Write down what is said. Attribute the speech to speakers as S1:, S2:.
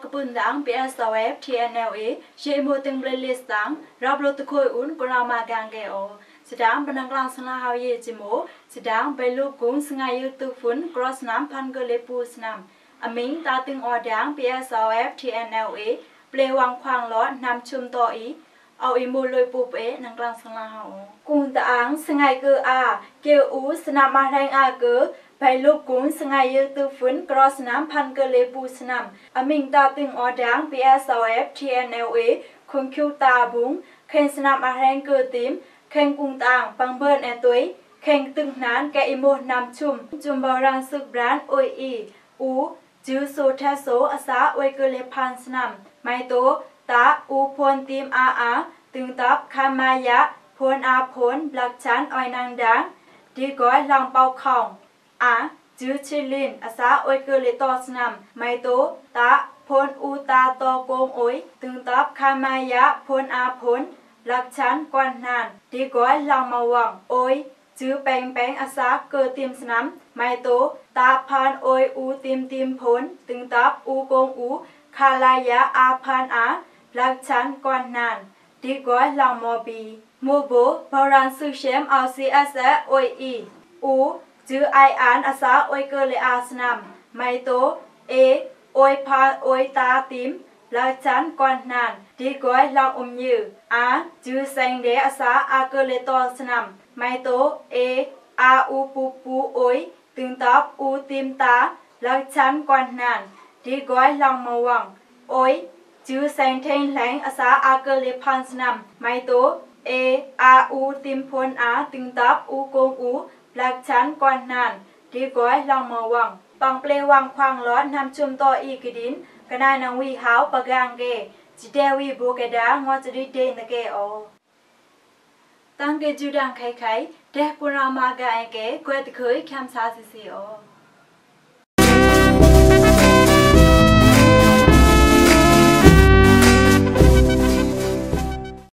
S1: กปุ่นดัง PSOF TNLA เชื่อมูตึงเบลลิสดังรับรถตะคุยอุ่นกรามากังเกอสดางเป็นนักลางสนาหายจิโมสดางไปลูกกุ้งสงายยุตุฟุนกรอสน้ำพันกเลปูสนามอมิงตาตึงออดัง PSOF TNLA เปลวังควางล้อนำชุมต่ออีเอาอีมูลอยปูเปนักลางสนาหากุ้งตาอังสงายเกออาเกอูสนามมาแรงอาเกอไปลูกกุ้งสงายยุตุฟุนกรอสน้ำพันกเลปูสนามอมิงตาตึงออดัง PSOF TNLA คุณคิวตาบุงเคนสนามมาแรงเกอติมเข่งกุ้งต่างปังเบิร์นแอตุยเข่งตึงนานแกอิโมนำจุมบารังสึกบรานโออีอูจือโซเทโซอาซาอวยเกเลพันสนามไมโตตาอูพลทีมอาตึงตับคามายะพลอาพลบลักชันออยนางดังดีก้อยลังเป่าของจือชิลินอาซาอวยเกเลตอสนามไมโตตาพลอูตาตอโกงโอยตึงตับคามายะพลอาพลลักชันกวนนานดีก้อยลางมาวังโอยจื้อแปงอาซาเกิดทีมสนามไมโตตาพานโอยอูทีมผลตึงตับอูโกงอูคาลายะอาพานลักชันกวนนานดีก้อยลางมอบีโมโบบารันซูเชมเอาซีเอสโอยอีอูจื้อไออันอาซาโอยเกเลอาสนามไมโตเอโอยพาโอยตาทีมลักชันกวนนานดีก้อยลางยืจื้อแสงเดอาซาอาเกเลตอสนามไมโตเออาอูปูโอยตึงตับอูติมตาลักชันกวนนานดีก้อยลางมาวังโอยจื้อแสงเทงแหลงอาซาอาเกเลพันสนามไมโตเออาอูติมพลตึงตับอูโกงอูลักชันกวนนานดีก้อยลางมาวังปังเปลวังควางร้อนนำชุมต่ออีกดินกนายนางวีหาวปะกังเกจิเดวีโบเกดางอจริเดนเกอตั้งเกจูดังไข่เดปุรามากาเกกวดเคยคำซาซิซิโอ